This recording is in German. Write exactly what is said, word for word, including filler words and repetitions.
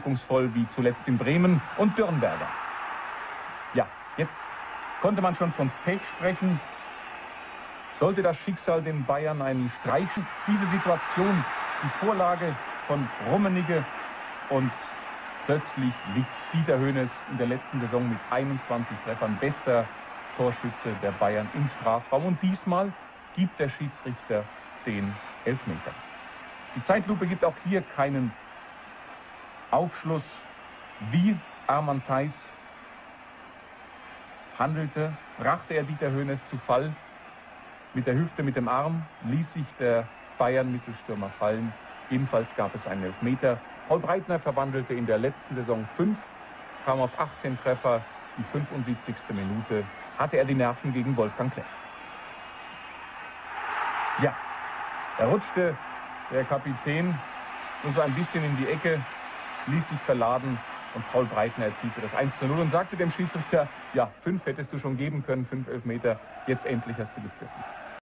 wirkungsvoll wie zuletzt in Bremen und Dürnberger. Ja, jetzt konnte man schon von Pech sprechen. Sollte das Schicksal den Bayern einen streichen? Diese Situation, die Vorlage von Rummenigge, und plötzlich liegt Dieter Hoeneß in der letzten Saison mit einundzwanzig Treffern bester Torschütze der Bayern im Strafraum. Und diesmal gibt der Schiedsrichter den Elfmeter. Die Zeitlupe gibt auch hier keinen Aufschluss, wie Arman Theis handelte. Brachte er Dieter Hoeneß zu Fall? Mit der Hüfte, mit dem Arm ließ sich der Bayern-Mittelstürmer fallen. Ebenfalls gab es einen Elfmeter. Paul Breitner verwandelte in der letzten Saison fünf, kam auf achtzehn Treffer. Die fünfundsiebzigste Minute hatte er die Nerven gegen Wolfgang Klepf. Ja, er rutschte, der Kapitän, nur so ein bisschen in die Ecke, ließ sich verladen und Paul Breitner erzielte das eins zu null und sagte dem Schiedsrichter, ja, fünf hättest du schon geben können, fünf Elfmeter, jetzt endlich hast du geführt.